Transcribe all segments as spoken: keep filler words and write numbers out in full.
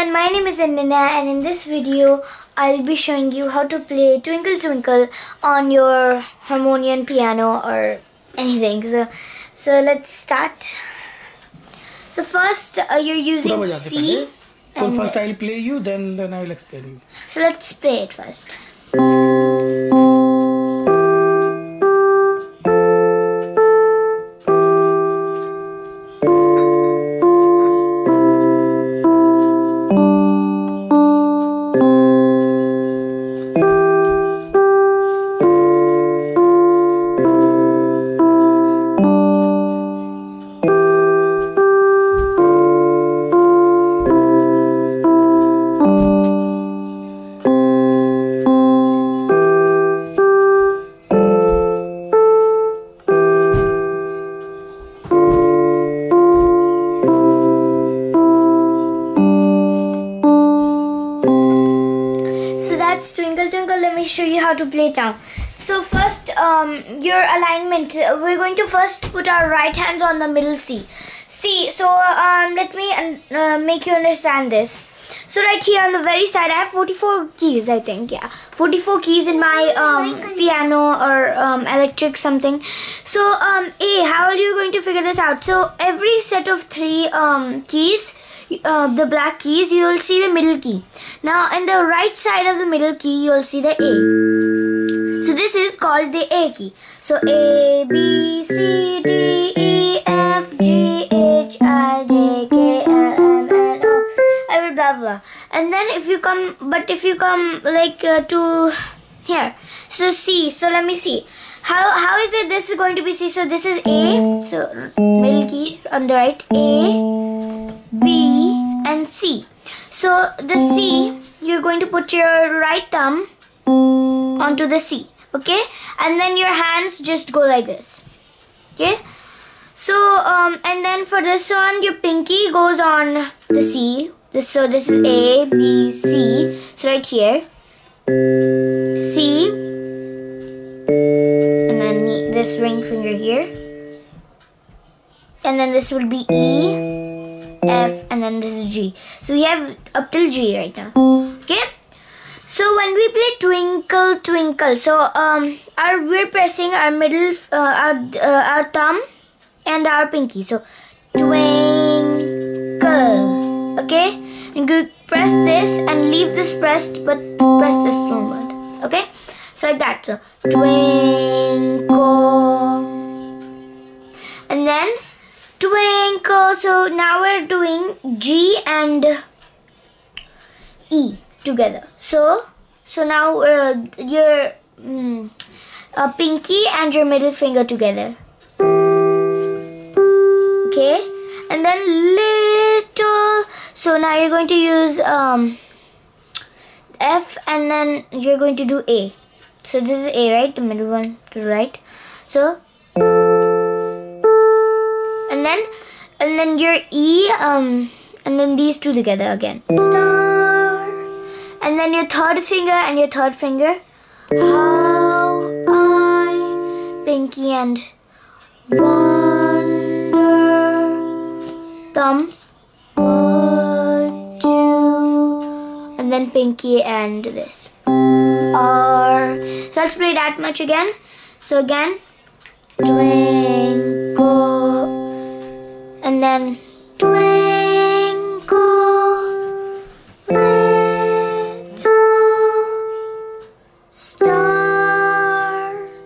everyone, my name is Ananya and in this video I'll be showing you how to play Twinkle Twinkle on your harmonium, piano or anything. So, so let's start. So first uh, you're using C. And first I'll play you, then then I'll explain you. So let's play it first. Twinkle Twinkle, let me show you how to play it now. So first, um, your alignment, we're going to first put our right hands on the middle C. C, so um, let me uh, make you understand this. So right here on the very side, I have forty-four keys, I think, yeah. forty-four keys in my um, piano or um, electric something. So um, A, how are you going to figure this out? So every set of three um, keys, Uh, the black keys, you will see the middle key. Now in the right side of the middle key you will see the A. So this is called the A key. So A, B, C, D, E, F, G, H, I, J, K, L, M, N, O, every blah blah. And then if you come, but if you come like uh, to here, so C, so let me see. How, how is it this is going to be C? So this is A, so middle key on the right, A, B and C. So the C, you're going to put your right thumb onto the C, okay? And then your hands just go like this, okay? So um, and then for this one, your pinky goes on the C. This, so this is A, B, C. So right here, C, and then this ring finger here, and then this will be E, F, and then this is G. So we have up till G right now. Okay. So when we play Twinkle Twinkle, so um, our we're pressing our middle, uh, our uh, our thumb, and our pinky. So twinkle. Okay. And you press this and leave this pressed, but press this one. Okay. So like that. So twinkle, and then twinkle. So now we're doing G and E together. So so now uh, your mm, uh, pinky and your middle finger together. Okay, and then little. So now you're going to use um, F, and then you're going to do A. So this is A, right? The middle one to the right. So. And then, and then your E, um, and then these two together again. Star. And then your third finger and your third finger. How I, pinky and wonder, thumb, what do, and then pinky and this. R. So let's play that much again. So again, twinkle. And then twinkle, little star.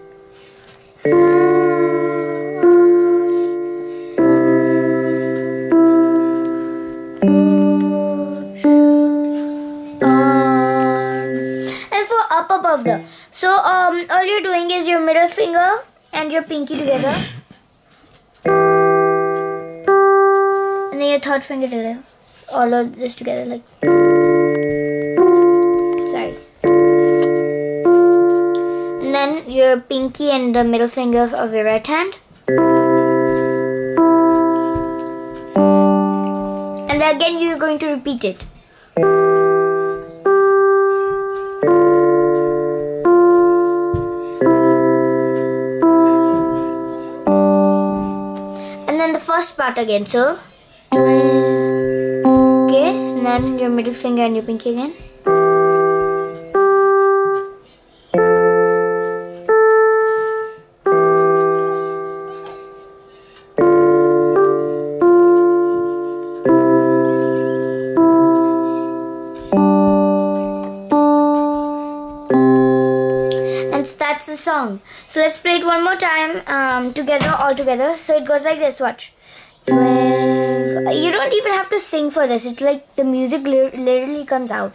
And for up above the, so um all you're doing is your middle finger and your pinky together. And then your third finger together. All of this together, like. Sorry. And then your pinky and the middle finger of your right hand. And then again you're going to repeat it. And then the first part again. So. Okay, and then then your middle finger and your pinky again. That's the song. So let's play it one more time um, together, all together. So it goes like this, watch. Twinkle. You don't even have to sing for this. It's like the music literally comes out.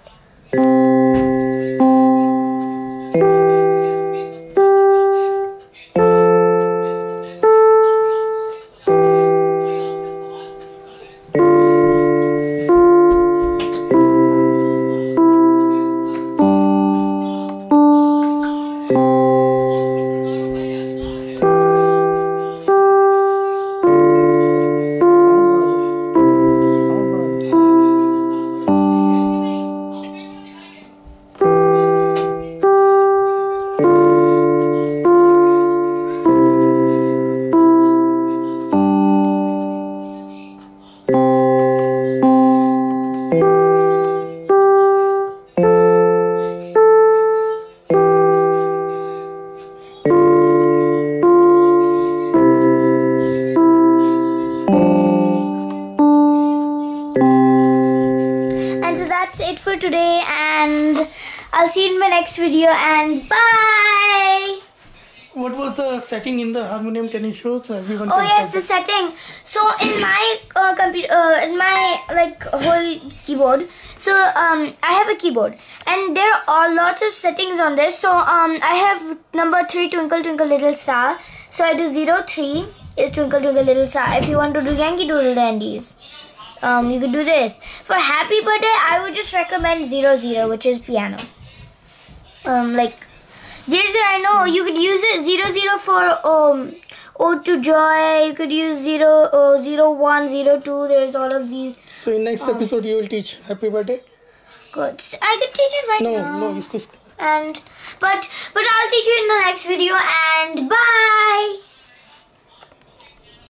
It for today, and I'll see you in my next video, and bye. What was the setting in the harmonium? Can you show so everyone? Oh can yes, the setting. So in my uh, computer, uh, in my like whole keyboard. So um, I have a keyboard, and there are lots of settings on this. So um, I have number three, Twinkle Twinkle Little Star. So I do zero three is Twinkle Twinkle Little Star. If you want to do Yankee Doodle Dandies, Um, you could do this. For happy birthday, I would just recommend zero zero, which is piano. Um, like zero zero, I know you could use it. Zero zero for um, Ode to Joy. You could use zero, uh, zero one, zero two. There's all of these. So in next um, episode, you will teach happy birthday. Good. I could teach it right no, now. No, no, isko, isko. And but but I'll teach you in the next video. And bye.